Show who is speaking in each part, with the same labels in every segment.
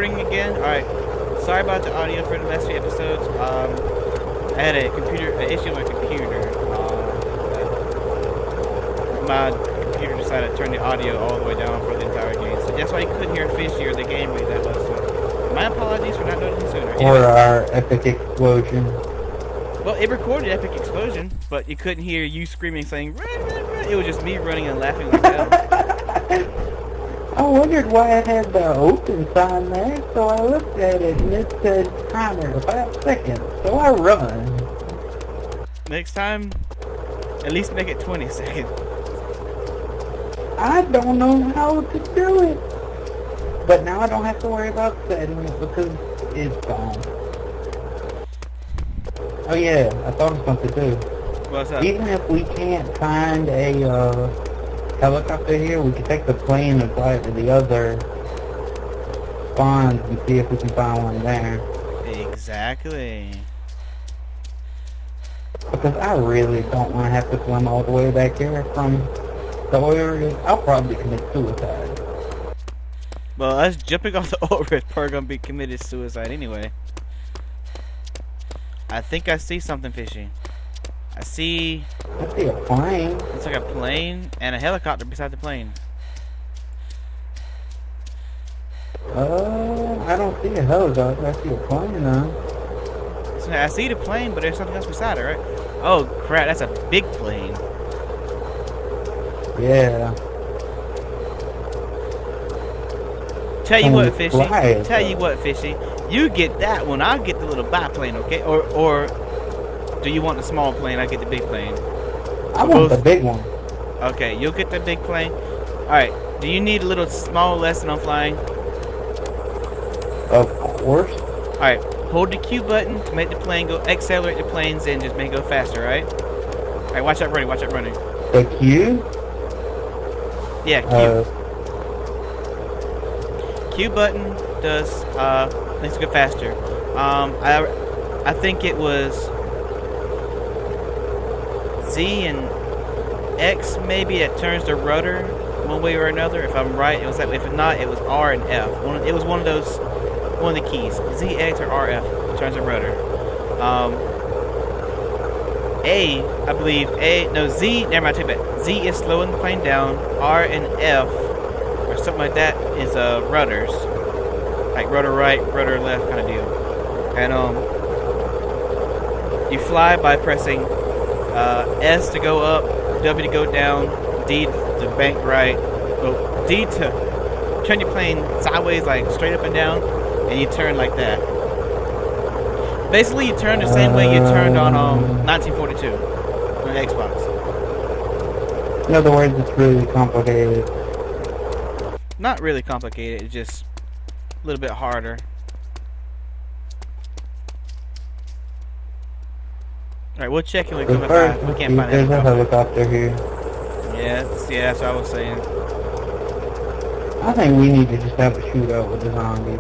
Speaker 1: recording again. Alright. Sorry about the audio for the last few episodes. I had an issue with my computer. My computer decided to turn the audio all the way down for the entire game. So that's why you couldn't hear Fishie or the gameplay that was. So my apologies for not noticing sooner.
Speaker 2: Or our epic explosion.
Speaker 1: Well, it recorded epic explosion, but you couldn't hear you screaming saying run, run, run. It was just me running and laughing like hell.
Speaker 2: I wondered why it had the open sign there, so I looked at it and it said timer 5 seconds, so I run.
Speaker 1: Next time, at least make it 20 seconds.
Speaker 2: I don't know how to do it. But now I don't have to worry about setting it because it's gone. Oh yeah, I thought of something too.
Speaker 1: What's up?
Speaker 2: Even if we can't find a helicopter here, we can take the plane and fly it to the other spawns and see if we can find one there.
Speaker 1: Exactly.
Speaker 2: Because I really don't want to have to swim all the way back here from the oil rig. I'll probably commit suicide.
Speaker 1: Well, us jumping off the oil rig are gonna be committed suicide anyway. I think I see something fishy. I see
Speaker 2: a plane.
Speaker 1: It's like a plane and a helicopter beside the plane.
Speaker 2: I don't see a helicopter. I see a plane though.
Speaker 1: So I see the plane, but there's something else beside it, right? Oh crap, that's a big plane.
Speaker 2: Yeah.
Speaker 1: Tell you what, Fishie. You get that one. I'll get the little biplane, okay? Or do you want the small plane? I get the big plane.
Speaker 2: I want the big one.
Speaker 1: Okay, you'll get the big plane. All right. Do you need a little small lesson on flying?
Speaker 2: Of course.
Speaker 1: All right. Hold the Q button to make the plane go. Accelerate the planes and just make it go faster, right? All right. Watch out running. Watch out running.
Speaker 2: The Q?
Speaker 1: Yeah, Q. Q button does makes it go faster. I think it was Z and X maybe that turns the rudder one way or another. If I'm right, it was that way. If not, it was R and F. It was one of the keys. Z, X, or RF turns the rudder. I believe Z. Never mind. I take that. Z is slowing the plane down. R and F or something like that is rudders, like rudder right, rudder left kind of deal. And you fly by pressing S to go up, W to go down, D to bank right, well, D to turn your plane sideways, like straight up and down, and you turn like that. Basically, you turn the same way you turned on 1942 on the Xbox.
Speaker 2: In other words, it's really complicated.
Speaker 1: Not really complicated, it's just a little bit harder. Alright, we'll check when we come back. We can't find
Speaker 2: there's a helicopter here.
Speaker 1: Yeah, that's what I was saying.
Speaker 2: I think we need to just have a shootout with the zombies.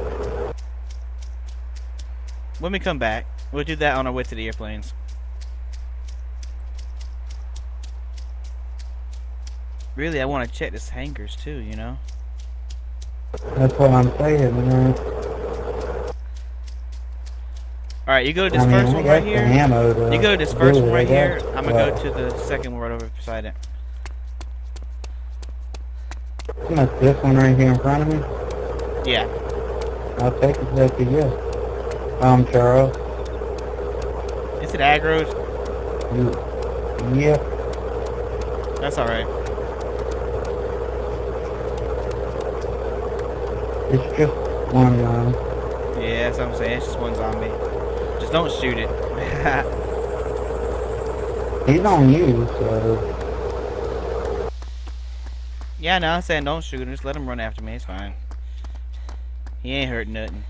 Speaker 1: When we come back, we'll do that on our way to the airplanes. Really, I want to check this hangars too, you know?
Speaker 2: That's what I'm saying, man.
Speaker 1: Alright, you go to this first one right here. You go to this first one right here. I'm going to go to the second one right over beside it.
Speaker 2: Isn't this one right here in front of me?
Speaker 1: Yeah.
Speaker 2: I'll take it back to you. Charles.
Speaker 1: Is it aggroed?
Speaker 2: Yeah.
Speaker 1: That's alright.
Speaker 2: It's just one line.
Speaker 1: Yeah, that's what I'm saying. It's just one zombie. Just don't shoot it.
Speaker 2: He's on you, so...
Speaker 1: Yeah, no, I'm saying don't shoot him. Just let him run after me. It's fine. He ain't hurt nothing.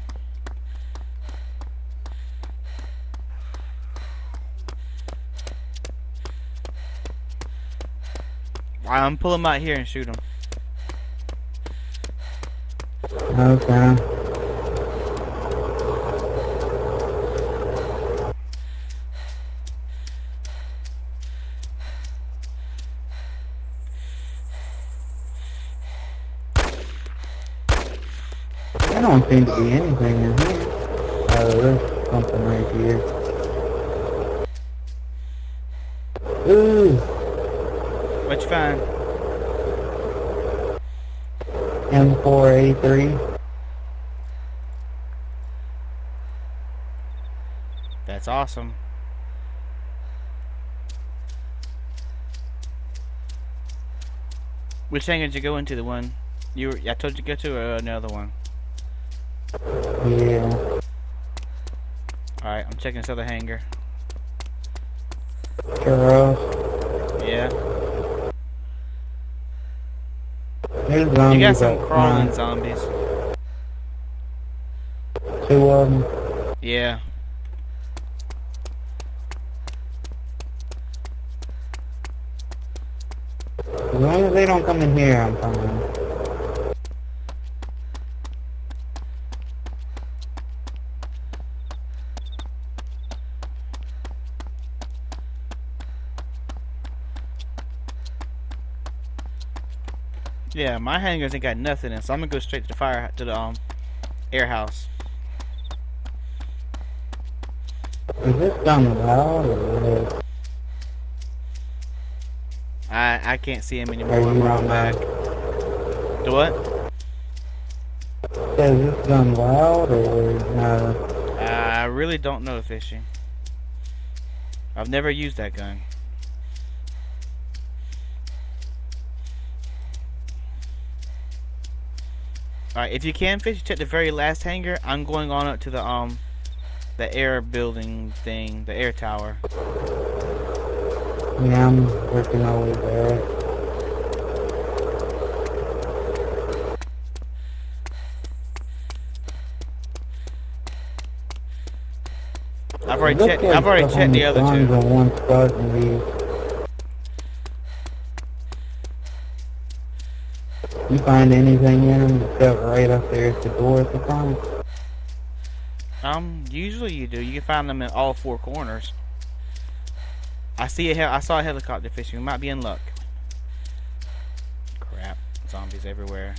Speaker 1: I'm pull him out here and shoot him.
Speaker 2: Okay. There don't seem to be anything in here. Oh, there's something right here. Ooh!
Speaker 1: What you find?
Speaker 2: M4A3.
Speaker 1: That's awesome. Which hangar did you go into? The one I told you to go to, or another one?
Speaker 2: Yeah.
Speaker 1: Alright, I'm checking this other hangar.
Speaker 2: Girl.
Speaker 1: Yeah.
Speaker 2: There's zombies.
Speaker 1: You got some
Speaker 2: up
Speaker 1: crawling
Speaker 2: front.
Speaker 1: zombies.
Speaker 2: 2 of them.
Speaker 1: Yeah.
Speaker 2: As long as they don't come in here, I'm fine.
Speaker 1: Yeah, my hangars ain't got nothing in, so I'm gonna go straight to the fire to the air house.
Speaker 2: Is this gun loud or what?
Speaker 1: I can't see him anymore.
Speaker 2: Are you
Speaker 1: We're
Speaker 2: on
Speaker 1: back. The what?
Speaker 2: Is this gun loud or
Speaker 1: I really don't know, Fishie. I've never used that gun. Alright, if you can, Fish, check the very last hangar. I'm going on up to the air building thing, the air tower.
Speaker 2: Yeah, I'm working my way back.
Speaker 1: I've already checked the other two.
Speaker 2: On one spot in these. You find anything in them except right up there at the door at the front?
Speaker 1: Usually you do. You can find them in all 4 corners. I saw a helicopter, Fishing. We might be in luck. Crap. Zombies everywhere.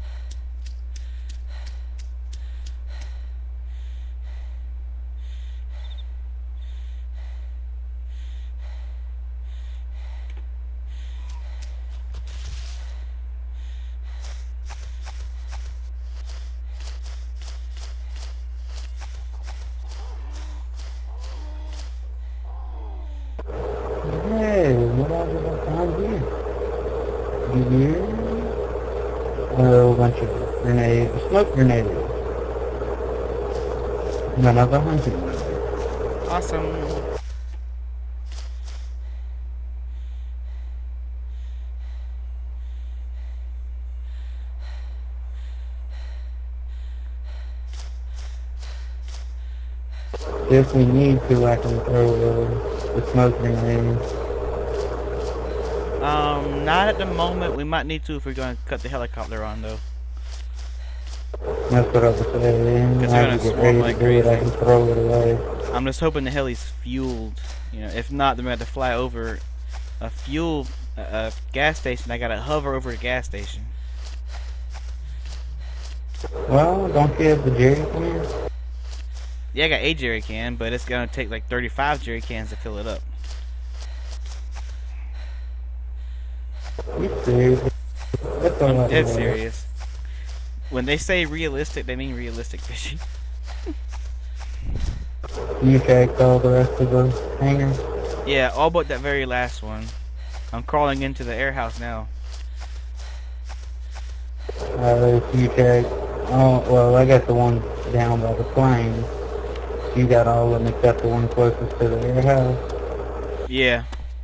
Speaker 2: Hey, what else is I found here? You hear? A bunch of grenades, smoke grenades. And another hunting knife.
Speaker 1: Awesome.
Speaker 2: If we need to, I can throw the smoke grenades.
Speaker 1: Not at the moment. We might need to if we're going to cut the helicopter on, though.
Speaker 2: That's what I was saying.
Speaker 1: Because
Speaker 2: I
Speaker 1: they're
Speaker 2: have
Speaker 1: gonna
Speaker 2: to get
Speaker 1: swarm
Speaker 2: ready
Speaker 1: like
Speaker 2: to do it. I
Speaker 1: crazy.
Speaker 2: can throw it away.
Speaker 1: I'm just hoping the heli's fueled. You know, if not, then we have to fly over a gas station. I gotta hover over a gas station.
Speaker 2: Well, don't you have the jerry can?
Speaker 1: Yeah, I got a jerry can, but it's gonna take like 35 jerry cans to fill it up.
Speaker 2: You serious? That's all
Speaker 1: I'm
Speaker 2: I
Speaker 1: dead
Speaker 2: know.
Speaker 1: serious. When they say realistic, they mean realistic, Fishie.
Speaker 2: You checked all the rest of the hangars?
Speaker 1: Yeah, all but that very last one. I'm crawling into the air house now.
Speaker 2: You checked. Oh, well, I got the one down by the plane. You got all of them except the one closest to the air house.
Speaker 1: Yeah.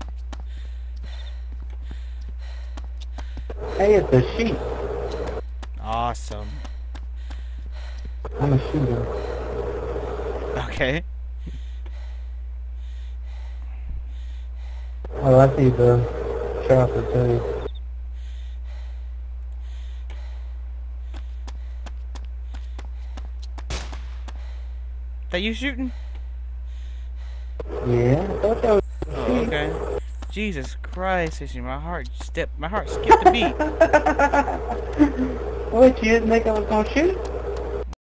Speaker 2: Hey, it's a sheep.
Speaker 1: Awesome.
Speaker 2: I'm a shooter.
Speaker 1: Okay.
Speaker 2: Oh, I see the chopper too.
Speaker 1: That you shooting?
Speaker 2: Yeah, I thought that was a
Speaker 1: Oh,
Speaker 2: sheep.
Speaker 1: okay. Jesus Christ, Fishie, my heart skipped a beat.
Speaker 2: What, you didn't think I was gonna shoot?